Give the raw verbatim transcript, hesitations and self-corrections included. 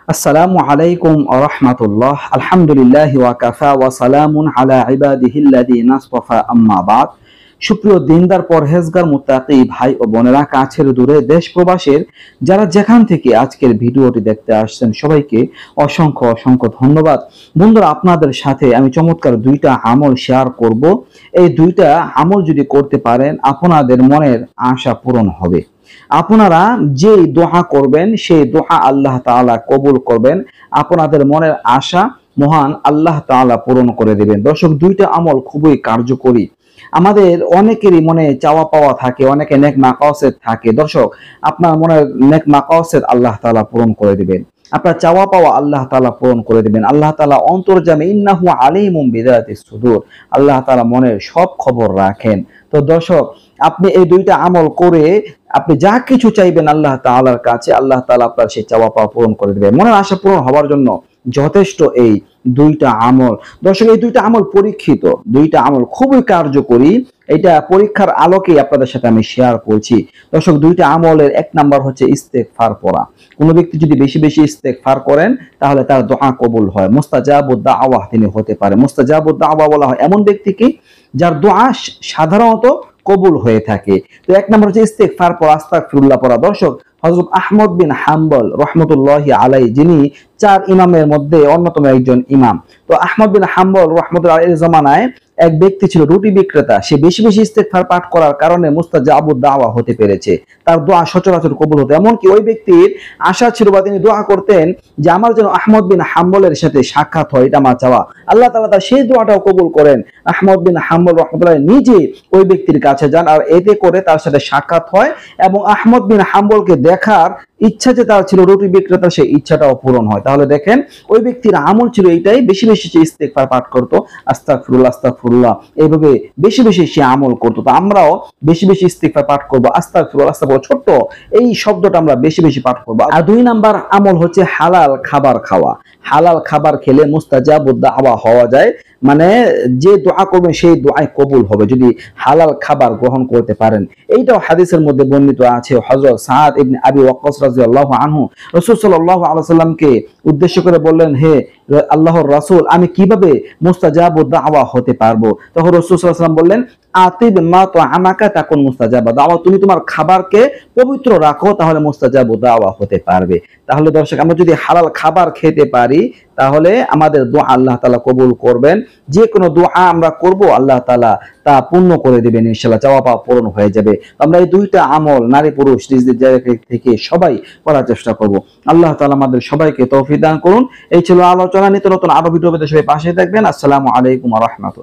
আসসালামু আলাইকুম ওয়া রাহমাতুল্লাহ। আলহামদুলিল্লাহি ওয়া কাফা ওয়া সালামুন আলা ইবাদিহিল্লাযিনা আসতাফা, আম্মা বাদ। সুপ্রিয় দিনদার পরহেজগার মুত্তাকি ভাই ও বোনেরা, কাছের দূরে দেশ প্রবাসের যারা যেখান থেকে আজকের ভিডিওটি দেখতে আসছেন সবাইকে অসংখ্য অসংখ্য ধন্যবাদ। বন্ধুরা, আপনাদের সাথে আমি চমৎকার দুইটা আমল শেয়ার করব। এই দুইটা আমল যদি করতে পারেন আপনাদের মনের আশা পূরণ হবে। আপনারা যে দোয়া করবেন সেই দোয়া আল্লাহ তাআলা কবুল করবেন, আপনাদের মনের আশা মহান আল্লাহ তাআলা পূরণ করে দিবেন। দর্শক, দুইটা আমল খুবই কার্যকরী। আমাদের অনেকেরই মনে চাওয়া পাওয়া থাকে, অনেকে নেক মাকাসেদ থাকে। দর্শক, আপনার মনের নেক মাকাসেদ আল্লাহ তাআলা পূরণ করে দিবেন, আপনার চাওয়া পাওয়া আল্লাহ তাআলা পূরণ করে দিবেন। আল্লাহ তাআলা অন্তর্যামী, ইন্নাহু আলিমুম বিযাতিস সুদূর, আল্লাহ তাআলা মনের সব খবর রাখেন। তো দর্শক, আপনি এই দুইটা আমল করে আপনি যা কিছু চাইবেন আল্লাহ তাআলার কাছে, আল্লাহ তাআলা আপনার সেই চাওয়া পাওয়া পূরণ করে দিবেন। মনের আশা পূরণ হওয়ার জন্য যথেষ্ট এই দুইটা আমল। দর্শক, এই দুইটা আমল পরীক্ষিত, দুইটা আমল খুবই কার্যকরী। এটা পরীক্ষার আলোকে আপনাদের সাথে আমি শেয়ার করছি। দর্শক, দুইটা আমলের এক নাম্বার হচ্ছে ইস্তেগফার পড়া। কোনো ব্যক্তি যদি বেশি বেশি ইস্তেগফার করেন তাহলে তার দোয়া কবুল হয়, মুস্তাজাবুদ দাওয়া তিনি হতে পারে। মুস্তাজাবুদ দাওয়া বলা হয় এমন ব্যক্তিকে যার দোয়া সাধারণত কবুল হয়ে থাকে। তো এক নম্বর হচ্ছে ইস্তেগফার পড়া, আস্তাগফিরুল্লাহ পড়া। দর্শক, হযরত আহমদ বিন হাম্বল রাহমাতুল্লাহি আলাইহি, যিনি চার ইমামের মধ্যে অন্যতম একজন ইমাম। তো আহমদ বিন হাম্বল রাহমাতুল্লাহি আলাইহির জামানায় এক ব্যক্তি ছিল রুটি বিক্রেতা। সে বেশি বেশি ইস্তেগফার পাঠ করার কারণে মুস্তাজাবুদ দাওয়া হতে পেরেছে, তার দোয়া সচরাচর কবুল হতো। এমনকি ওই ব্যক্তির আশা ছিল বা তিনি দোয়া করতেন যে আমার যেন আহমদ বিন হাম্বলের সাথে সাক্ষাৎ হয়, এটা আমার চাওয়া। আল্লাহ তাআলা তার সেই দোয়াটাও কবুল করেন। আহমদ বিন হাম্বল রাহমাতুল্লাহি নিজে ওই ব্যক্তির কাছে যান, আর এতে করে তার সাথে সাক্ষাৎ হয় এবং আহমদ বিন হাম্বলকে দেখার ইচ্ছা যে তার ছিল রুটি বিক্রেতা, সেই ইচ্ছাটাও পূরণ হয়। তাহলে দেখেন, ওই ব্যক্তির আমল ছিল এইটাই, বেশি বেশি সে ইস্তেগফার পাঠ করতো, আস্তাগফিরুল্লাহ আস্তাগফিরুল্লাহ, এইভাবে বেশি বেশি সে আমল করতো। তো আমরাও বেশি বেশি ইস্তেগফার পাঠ করবো, আস্তাগফিরুল্লাহ আস্তাগফিরুল্লাহ, ছোট্ট এই শব্দটা আমরা বেশি বেশি পাঠ করবো। আর দুই নাম্বার আমল হচ্ছে হালাল খাবার খাওয়া। হালাল খাবার খেলে মুস্তাজাবুদ দাওয়া হওয়া যায়, মানে যে দোয়া করবেন সেই দোয়াই কবুল হবে যদি হালাল খাবার গ্রহণ করতে পারেন। এইটাও হাদিসের মধ্যে বর্ণিত আছে। হযরত সাদ ইবনে আবি ওয়াক্কাস রাদিয়াল্লাহু আনহু রাসূল সাল্লাল্লাহু আলাইহি ওয়াসাল্লামকে উদ্দেশ্য করে বললেন, হে আল্লাহর রাসূল, আমি কিভাবে মুস্তাজাবুদ দাওয়া হতে পারবো? তখন রাসূল সাল্লাল্লাহু আলাইহি ওয়াসাল্লাম বললেন, আতিব মা তুআমাকা তাকুন মুস্তাজাবা দাওয়া, তুমি তোমার খাবারকে পবিত্র রাখো, তাহলে মুস্তাজাবুদ দাওয়া হতে পারবে। তাহলে দর্শক, আমরা যদি হালাল খাবার খেতে পারি তাহলে আমাদের দোয়া আল্লাহ তাআলা কবুল করবেন। যে কোনো দোয়া আমরা করব আল্লাহ তাআলা তা পূর্ণ করে দিবেন ইনশাআল্লাহ, চাওয়া পাওয়া পূরণ হয়ে যাবে। আমরা এই দুইটা আমল নারী পুরুষ নিজ নিজ জায়গা থেকে সবাই করার চেষ্টা করব। আল্লাহ তাআলা আমাদের সবাইকে তৌফিক দান করুন। এই ছিল আলোচনা। নিত্য নতুন আরো ভিডিও পেতে সবাই পাশে থাকবেন। আসসালামু আলাইকুম ওয়া রাহমাতুল্লাহ।